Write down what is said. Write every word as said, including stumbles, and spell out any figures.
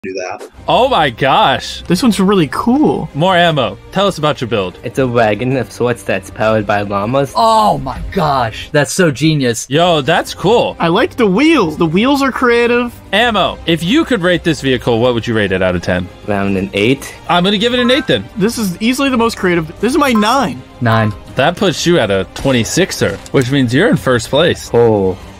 do that. Oh my gosh. This one's really cool. More ammo. Tell us about your build. It's a wagon of sorts that's powered by llamas. Oh my gosh, that's so genius. Yo, that's cool. I like the wheels. The wheels are creative. Ammo. If you could rate this vehicle, what would you rate it out of ten? Around an eight. I'm going to give it an eight then. This is easily the most creative. This is my nine. Nine. That puts you at a twenty-sixer, which means you're in first place. Oh.